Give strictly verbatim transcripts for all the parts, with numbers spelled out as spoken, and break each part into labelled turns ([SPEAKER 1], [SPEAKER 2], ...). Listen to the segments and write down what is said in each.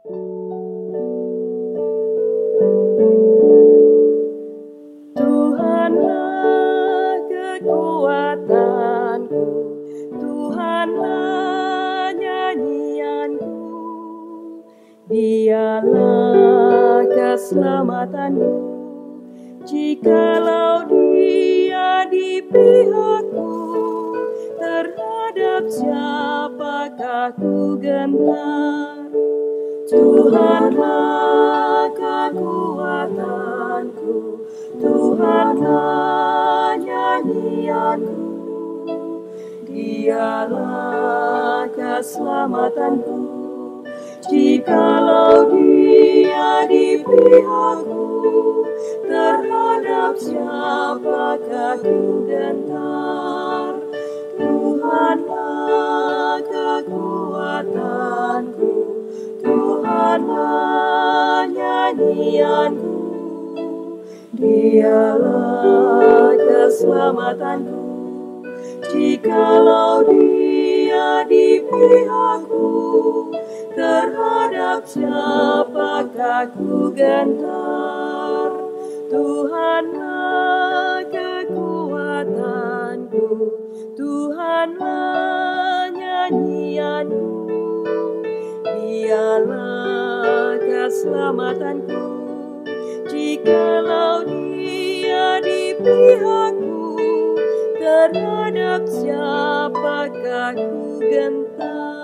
[SPEAKER 1] Tuhanlah kekuatanku, Tuhanlah nyanyianku, Dialah keselamatanku. Jikalau Dia di pihakku, terhadap siapakah ku gentar? Tuhanlah kekuatanku, Tuhanlah nyanyianku, Dialah keselamatanku. Jikalau Dia di pihakku, terhadap siapakah ku gentar? Tuhanlah kekuatanku, Tuhanlah nyanyianku, Dialah keselamatanku. Jikalau Dia di pihakku, terhadap siapakah ku gentar? Tuhanlah kekuatanku, Tuhanlah nyanyianku, Dialah keselamatanku. Jikalau Dia di pihakku, terhadap siapakah ku gentar?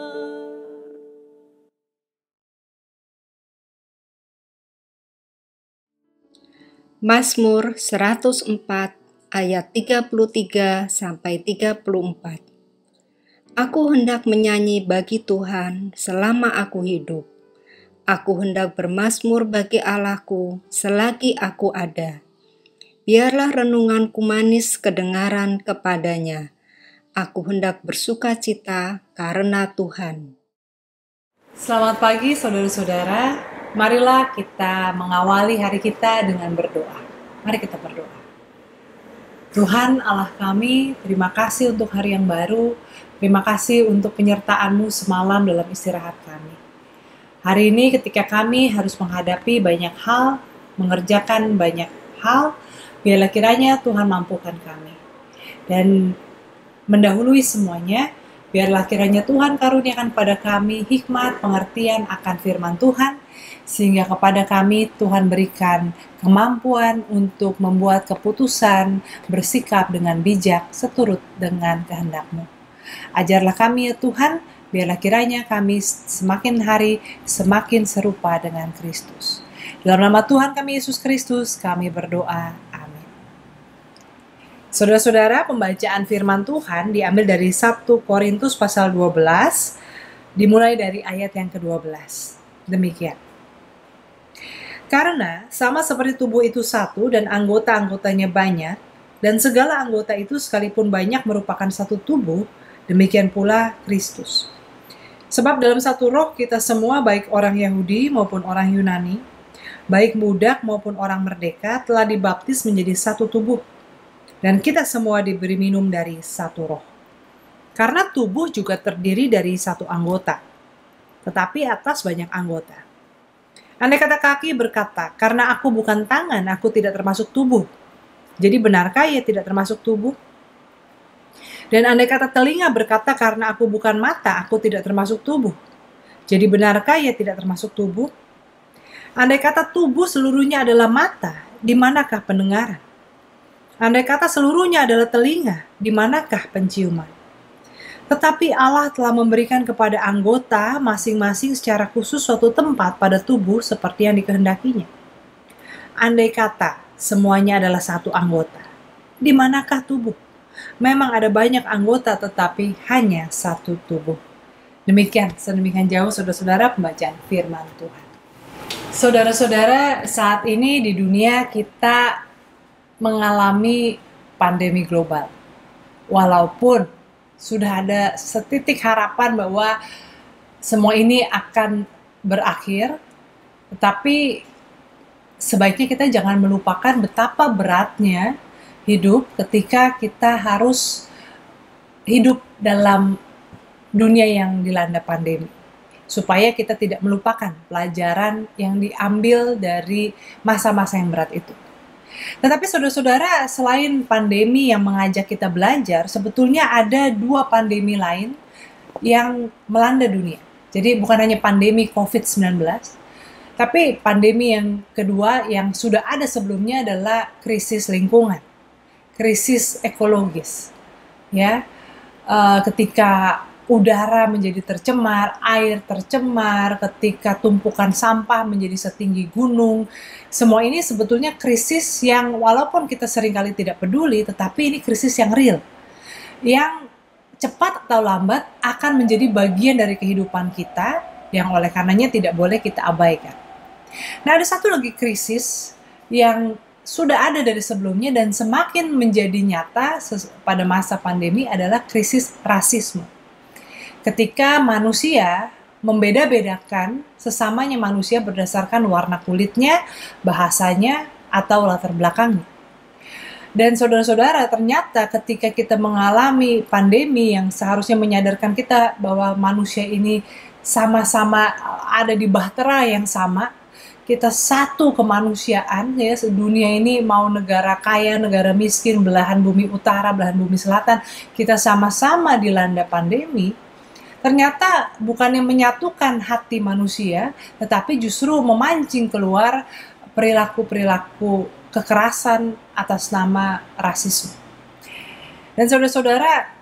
[SPEAKER 2] Mazmur seratus empat ayat tiga puluh tiga sampai tiga puluh empat. Aku hendak menyanyi bagi Tuhan selama aku hidup. Aku hendak bermazmur bagi Allahku selagi aku ada. Biarlah renunganku manis kedengaran kepadanya. Aku hendak bersuka cita karena Tuhan.
[SPEAKER 3] Selamat pagi saudara-saudara. Marilah kita mengawali hari kita dengan berdoa. Mari kita berdoa. Tuhan Allah kami, terima kasih untuk hari yang baru. Terima kasih untuk penyertaan-Mu semalam dalam istirahat kami. Hari ini ketika kami harus menghadapi banyak hal, mengerjakan banyak hal, biarlah kiranya Tuhan mampukan kami. Dan mendahului semuanya, biarlah kiranya Tuhan karuniakan pada kami hikmat, pengertian akan firman Tuhan, sehingga kepada kami Tuhan berikan kemampuan untuk membuat keputusan, bersikap dengan bijak, seturut dengan kehendak-Mu. Ajarlah kami ya Tuhan, biarlah kiranya kami semakin hari semakin serupa dengan Kristus. Dalam nama Tuhan kami Yesus Kristus, kami berdoa. Amin. Saudara-saudara, pembacaan firman Tuhan diambil dari satu Korintus pasal dua belas, dimulai dari ayat yang kedua belas. Demikian. Karena sama seperti tubuh itu satu dan anggota-anggotanya banyak, dan segala anggota itu sekalipun banyak merupakan satu tubuh, demikian pula Kristus. Sebab dalam satu roh kita semua, baik orang Yahudi maupun orang Yunani, baik budak maupun orang merdeka, telah dibaptis menjadi satu tubuh. Dan kita semua diberi minum dari satu roh. Karena tubuh juga terdiri dari satu anggota, tetapi atas banyak anggota. Andai kata kaki berkata, karena aku bukan tangan, aku tidak termasuk tubuh. Jadi benarkah ia tidak termasuk tubuh? Dan andai kata telinga berkata, karena aku bukan mata, aku tidak termasuk tubuh. Jadi benarkah ia tidak termasuk tubuh? Andai kata tubuh seluruhnya adalah mata, di manakah pendengaran? Andai kata seluruhnya adalah telinga, di manakah penciuman? Tetapi Allah telah memberikan kepada anggota masing-masing secara khusus suatu tempat pada tubuh seperti yang dikehendakinya. Andai kata semuanya adalah satu anggota, di manakah tubuh? Memang ada banyak anggota tetapi hanya satu tubuh. Demikian, sedemikian jauh saudara-saudara pembacaan firman Tuhan. Saudara-saudara, saat ini di dunia kita mengalami pandemi global. Walaupun sudah ada setitik harapan bahwa semua ini akan berakhir, tetapi sebaiknya kita jangan melupakan betapa beratnya hidup ketika kita harus hidup dalam dunia yang dilanda pandemi. supaya kita tidak melupakan pelajaran yang diambil dari masa-masa yang berat itu. Tetapi saudara-saudara, selain pandemi yang mengajak kita belajar, sebetulnya ada dua pandemi lain yang melanda dunia. Jadi bukan hanya pandemi covid sembilan belas, tapi pandemi yang kedua yang sudah ada sebelumnya adalah krisis lingkungan, krisis ekologis. Ya, uh, ketika udara menjadi tercemar, air tercemar, ketika tumpukan sampah menjadi setinggi gunung. Semua ini sebetulnya krisis yang walaupun kita seringkali tidak peduli, tetapi ini krisis yang real. Yang cepat atau lambat akan menjadi bagian dari kehidupan kita, yang oleh karenanya tidak boleh kita abaikan. Nah, ada satu lagi krisis yang sudah ada dari sebelumnya dan semakin menjadi nyata pada masa pandemi adalah krisis rasisme. Ketika manusia membeda-bedakan sesamanya manusia berdasarkan warna kulitnya, bahasanya, atau latar belakangnya. Dan saudara-saudara, ternyata ketika kita mengalami pandemi yang seharusnya menyadarkan kita bahwa manusia ini sama-sama ada di bahtera yang sama, kita satu kemanusiaan, ya, dunia ini mau negara kaya, negara miskin, belahan bumi utara, belahan bumi selatan, kita sama-sama dilanda pandemi. Ternyata bukannya menyatukan hati manusia, tetapi justru memancing keluar perilaku-perilaku kekerasan atas nama rasisme. Dan saudara-saudara,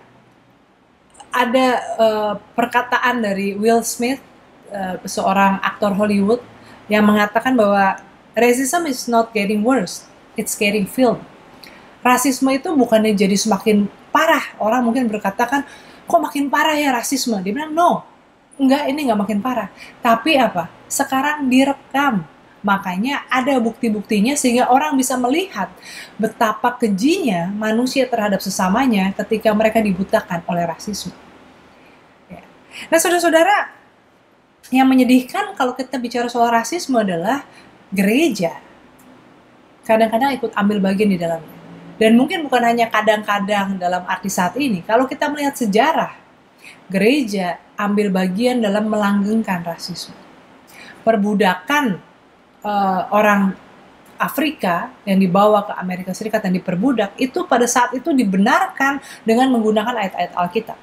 [SPEAKER 3] ada uh, perkataan dari Will Smith, uh, seorang aktor Hollywood, yang mengatakan bahwa racism is not getting worse, it's getting filmed. Rasisme itu bukannya jadi semakin parah. Orang mungkin berkata kan, kok makin parah ya rasisme? Dia bilang, no, enggak, ini enggak makin parah. Tapi apa? Sekarang direkam. Makanya ada bukti-buktinya sehingga orang bisa melihat betapa kejinya manusia terhadap sesamanya ketika mereka dibutakan oleh rasisme. Ya. Nah, saudara-saudara, yang menyedihkan kalau kita bicara soal rasisme adalah gereja kadang-kadang ikut ambil bagian di dalamnya. Dan mungkin bukan hanya kadang-kadang dalam arti saat ini. Kalau kita melihat sejarah, gereja ambil bagian dalam melanggengkan rasisme. Perbudakan uh, orang Afrika yang dibawa ke Amerika Serikat dan diperbudak, itu pada saat itu dibenarkan dengan menggunakan ayat-ayat Alkitab.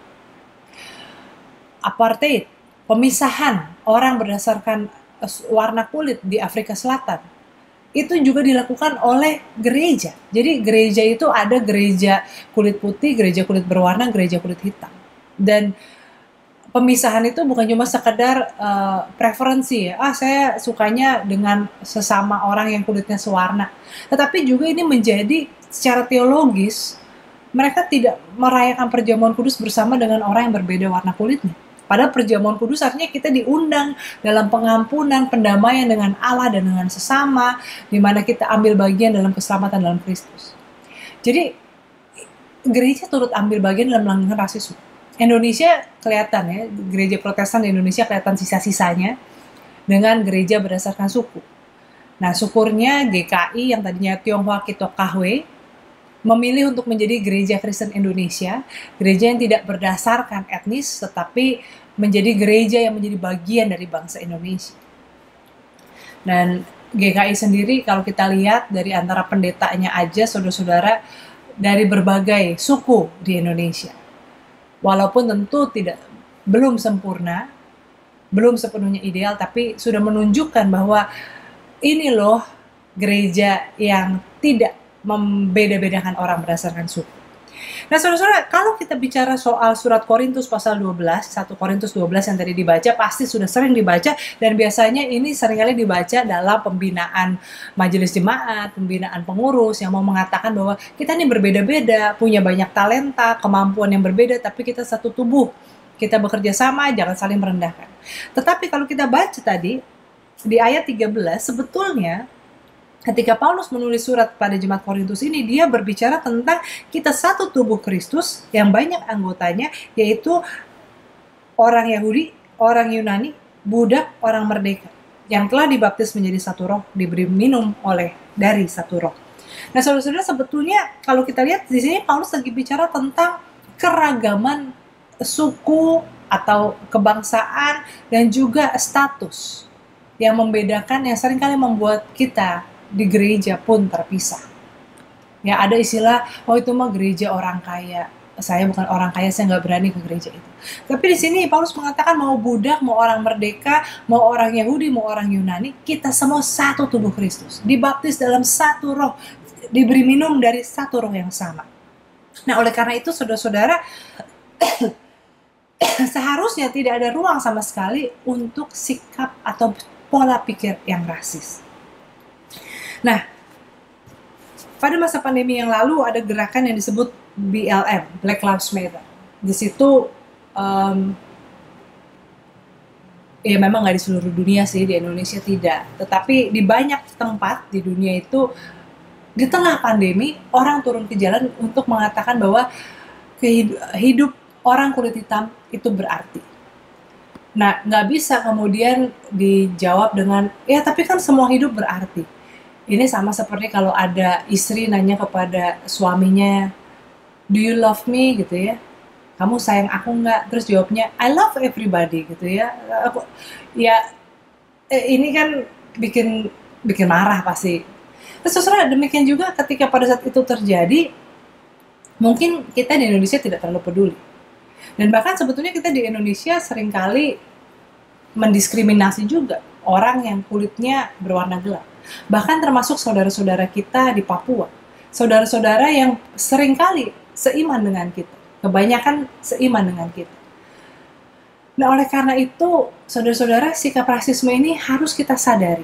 [SPEAKER 3] Apartheid, pemisahan orang berdasarkan warna kulit di Afrika Selatan, itu juga dilakukan oleh gereja. Jadi gereja itu ada gereja kulit putih, gereja kulit berwarna, gereja kulit hitam. Dan pemisahan itu bukan cuma sekedar uh, preferensi ya, ah saya sukanya dengan sesama orang yang kulitnya sewarna. Tetapi juga ini menjadi secara teologis, mereka tidak merayakan perjamuan kudus bersama dengan orang yang berbeda warna kulitnya. Padahal perjamuan kudus artinya kita diundang dalam pengampunan, pendamaian dengan Allah dan dengan sesama, di mana kita ambil bagian dalam keselamatan dalam Kristus. Jadi gereja turut ambil bagian dalam melanggengkan rasisme. Indonesia kelihatan ya, gereja Protestan di Indonesia kelihatan sisa-sisanya dengan gereja berdasarkan suku. Nah, syukurnya G K I yang tadinya Tionghoa Kito Kahwe memilih untuk menjadi gereja Kristen Indonesia, gereja yang tidak berdasarkan etnis, tetapi menjadi gereja yang menjadi bagian dari bangsa Indonesia. Dan G K I sendiri kalau kita lihat dari antara pendetanya aja, saudara-saudara, dari berbagai suku di Indonesia. Walaupun tentu tidak belum sempurna, belum sepenuhnya ideal, tapi sudah menunjukkan bahwa ini loh gereja yang tidak membeda-bedakan orang berdasarkan suku. Nah, saudara-saudara, kalau kita bicara soal surat Korintus pasal dua belas, satu Korintus dua belas yang tadi dibaca, pasti sudah sering dibaca, dan biasanya ini seringkali dibaca dalam pembinaan majelis jemaat, pembinaan pengurus yang mau mengatakan bahwa kita ini berbeda-beda, punya banyak talenta, kemampuan yang berbeda, tapi kita satu tubuh, kita bekerja sama, jangan saling merendahkan. Tetapi kalau kita baca tadi, di ayat tiga belas, sebetulnya ketika Paulus menulis surat pada jemaat Korintus ini, dia berbicara tentang kita satu tubuh Kristus yang banyak anggotanya, yaitu orang Yahudi, orang Yunani, budak, orang merdeka, yang telah dibaptis menjadi satu roh, diberi minum oleh dari satu roh. Nah, saudara-saudara, sebetulnya kalau kita lihat di sini Paulus lagi bicara tentang keragaman suku, atau kebangsaan, dan juga status yang membedakan, yang seringkali membuat kita di gereja pun terpisah. Ya, ada istilah, oh itu mah gereja orang kaya. Saya bukan orang kaya, saya nggak berani ke gereja itu. Tapi di sini Paulus mengatakan mau budak, mau orang merdeka, mau orang Yahudi, mau orang Yunani, kita semua satu tubuh Kristus. Dibaptis dalam satu roh, diberi minum dari satu roh yang sama. Nah, oleh karena itu saudara-saudara, seharusnya tidak ada ruang sama sekali untuk sikap atau pola pikir yang rasis. Nah, pada masa pandemi yang lalu ada gerakan yang disebut B L M, Black Lives Matter. Di situ, um, ya memang nggak di seluruh dunia sih, di Indonesia tidak. Tetapi di banyak tempat di dunia itu, di tengah pandemi, orang turun ke jalan untuk mengatakan bahwa hidup orang kulit hitam itu berarti. Nah, nggak bisa kemudian dijawab dengan, ya tapi kan semua hidup berarti. Ini sama seperti kalau ada istri nanya kepada suaminya, do you love me, gitu ya, kamu sayang aku nggak? Terus jawabnya, I love everybody, gitu ya. Aku, ya eh, ini kan bikin bikin marah pasti. Terus saudara, demikian juga ketika pada saat itu terjadi, mungkin kita di Indonesia tidak terlalu peduli. Dan bahkan sebetulnya kita di Indonesia seringkali mendiskriminasi juga orang yang kulitnya berwarna gelap. Bahkan termasuk saudara-saudara kita di Papua. Saudara-saudara yang seringkali seiman dengan kita. Kebanyakan seiman dengan kita. Nah, oleh karena itu, saudara-saudara, sikap rasisme ini harus kita sadari.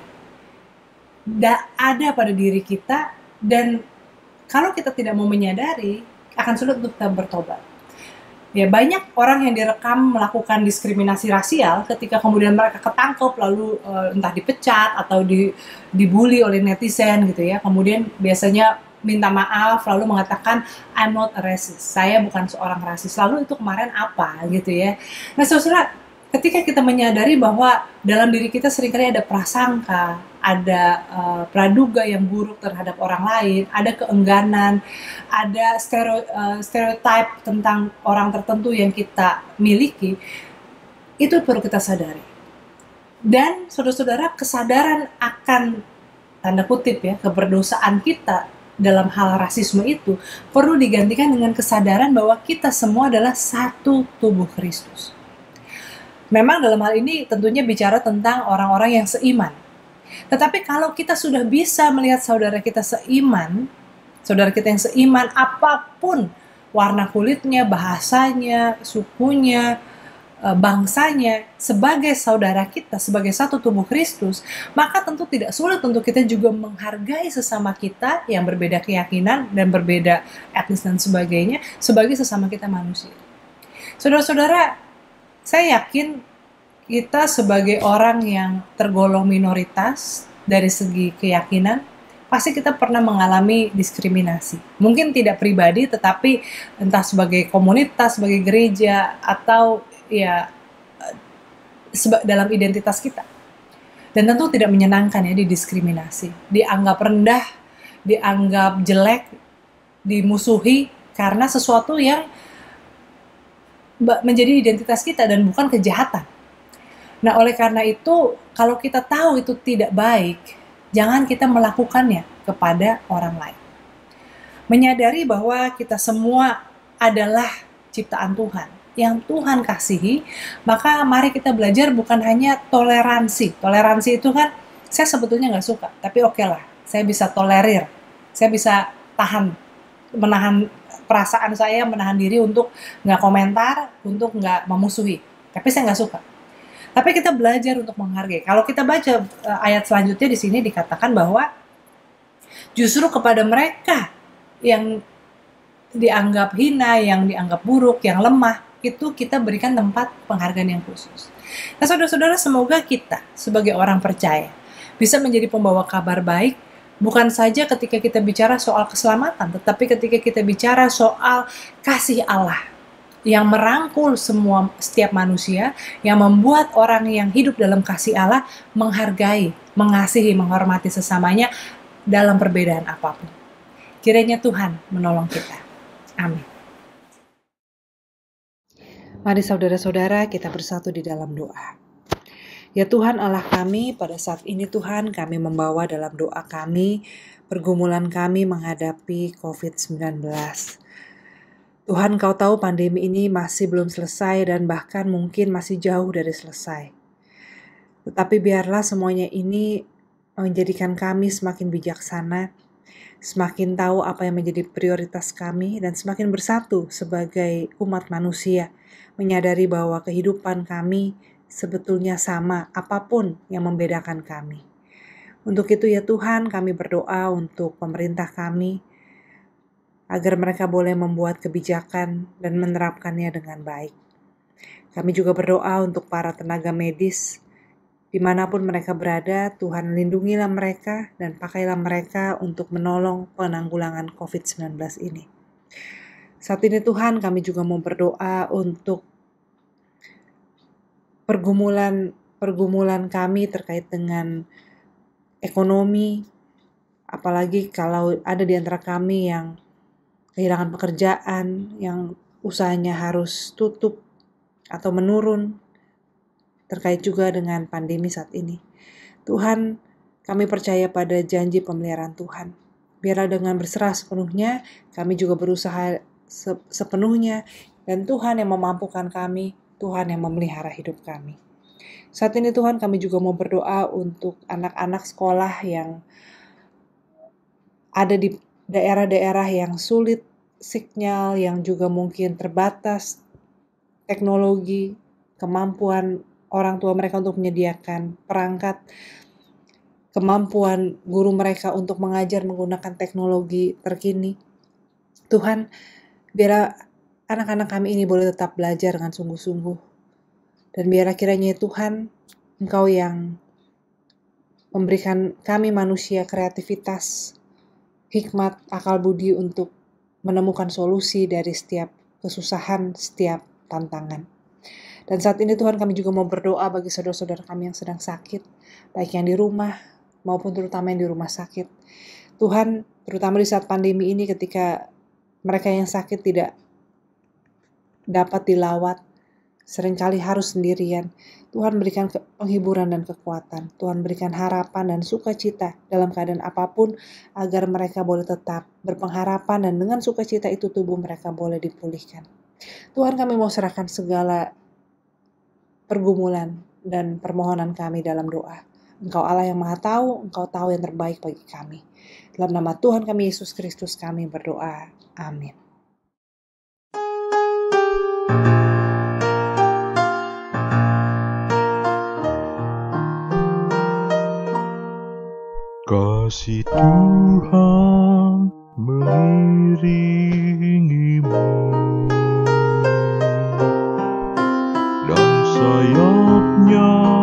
[SPEAKER 3] Da, ada pada diri kita, dan kalau kita tidak mau menyadari, akan sulit untuk kita bertobat. Ya, banyak orang yang direkam melakukan diskriminasi rasial ketika kemudian mereka ketangkep lalu uh, entah dipecat atau di, dibully oleh netizen gitu ya. Kemudian biasanya minta maaf lalu mengatakan I'm not a racist. Saya bukan seorang rasis. Lalu itu kemarin apa gitu ya. Nah, saudara, ketika kita menyadari bahwa dalam diri kita seringkali ada prasangka, ada uh, praduga yang buruk terhadap orang lain, ada keengganan, ada stereo, uh, stereotype tentang orang tertentu yang kita miliki, itu perlu kita sadari. Dan saudara-saudara, kesadaran akan tanda kutip ya, keberdosaan kita dalam hal rasisme itu perlu digantikan dengan kesadaran bahwa kita semua adalah satu tubuh Kristus. Memang dalam hal ini tentunya bicara tentang orang-orang yang seiman. Tetapi kalau kita sudah bisa melihat saudara kita seiman, saudara kita yang seiman apapun warna kulitnya, bahasanya, sukunya, bangsanya, sebagai saudara kita, sebagai satu tubuh Kristus, maka tentu tidak sulit untuk kita juga menghargai sesama kita yang berbeda keyakinan dan berbeda etnis dan sebagainya, sebagai sesama kita manusia. Saudara-saudara, saya yakin kita sebagai orang yang tergolong minoritas dari segi keyakinan, pasti kita pernah mengalami diskriminasi. Mungkin tidak pribadi, tetapi entah sebagai komunitas, sebagai gereja, atau ya dalam identitas kita. Dan tentu tidak menyenangkan ya didiskriminasi, dianggap rendah, dianggap jelek, dimusuhi karena sesuatu yang menjadi identitas kita dan bukan kejahatan. Nah, oleh karena itu, kalau kita tahu itu tidak baik, jangan kita melakukannya kepada orang lain. Menyadari bahwa kita semua adalah ciptaan Tuhan yang Tuhan kasihi, maka mari kita belajar bukan hanya toleransi. Toleransi itu kan saya sebetulnya nggak suka, tapi oke okay lah, saya bisa tolerir, saya bisa tahan, menahan perasaan saya, menahan diri untuk nggak komentar, untuk nggak memusuhi, tapi saya nggak suka. Tapi kita belajar untuk menghargai. Kalau kita baca uh, ayat selanjutnya di sini dikatakan bahwa justru kepada mereka yang dianggap hina, yang dianggap buruk, yang lemah, itu kita berikan tempat penghargaan yang khusus. Nah, saudara-saudara, semoga kita sebagai orang percaya bisa menjadi pembawa kabar baik, bukan saja ketika kita bicara soal keselamatan, tetapi ketika kita bicara soal kasih Allah yang merangkul semua setiap manusia, yang membuat orang yang hidup dalam kasih Allah menghargai, mengasihi, menghormati sesamanya dalam perbedaan apapun. Kiranya Tuhan menolong kita. Amin. Mari saudara-saudara kita bersatu di dalam doa. Ya Tuhan Allah kami, pada saat ini Tuhan kami membawa dalam doa kami, pergumulan kami menghadapi covid sembilan belas. Tuhan, Kau tahu pandemi ini masih belum selesai dan bahkan mungkin masih jauh dari selesai. Tetapi biarlah semuanya ini menjadikan kami semakin bijaksana, semakin tahu apa yang menjadi prioritas kami, dan semakin bersatu sebagai umat manusia, menyadari bahwa kehidupan kami sebetulnya sama apapun yang membedakan kami. Untuk itu ya Tuhan, kami berdoa untuk pemerintah kami, agar mereka boleh membuat kebijakan dan menerapkannya dengan baik. Kami juga berdoa untuk para tenaga medis, dimanapun mereka berada, Tuhan lindungilah mereka dan pakailah mereka untuk menolong penanggulangan covid sembilan belas ini. Saat ini Tuhan, kami juga mau berdoa untuk pergumulan-pergumulan kami terkait dengan ekonomi, apalagi kalau ada di antara kami yang kehilangan pekerjaan, yang usahanya harus tutup atau menurun, terkait juga dengan pandemi saat ini. Tuhan, kami percaya pada janji pemeliharaan Tuhan. Biarlah dengan berserah sepenuhnya, kami juga berusaha sepenuhnya, dan Tuhan yang memampukan kami, Tuhan yang memelihara hidup kami. Saat ini Tuhan, kami juga mau berdoa untuk anak-anak sekolah yang ada di daerah-daerah yang sulit sinyal, yang juga mungkin terbatas teknologi, kemampuan orang tua mereka untuk menyediakan perangkat, kemampuan guru mereka untuk mengajar menggunakan teknologi terkini. Tuhan, biar anak-anak kami ini boleh tetap belajar dengan sungguh-sungguh. Dan biar kiranya Tuhan, Engkau yang memberikan kami manusia kreativitas, hikmat, akal budi untuk menemukan solusi dari setiap kesusahan, setiap tantangan. Dan saat ini Tuhan, kami juga mau berdoa bagi saudara-saudara kami yang sedang sakit, baik yang di rumah maupun terutama yang di rumah sakit. Tuhan, terutama di saat pandemi ini ketika mereka yang sakit tidak dapat dilawat, seringkali harus sendirian. Tuhan berikan penghiburan dan kekuatan. Tuhan berikan harapan dan sukacita dalam keadaan apapun, agar mereka boleh tetap berpengharapan dan dengan sukacita itu tubuh mereka boleh dipulihkan. Tuhan, kami mau serahkan segala pergumulan dan permohonan kami dalam doa. Engkau Allah yang Maha Tahu, Engkau tahu yang terbaik bagi kami. Dalam nama Tuhan kami Yesus Kristus kami berdoa. Amin.
[SPEAKER 4] Kasih Tuhan mengiringimu, dan sayapnya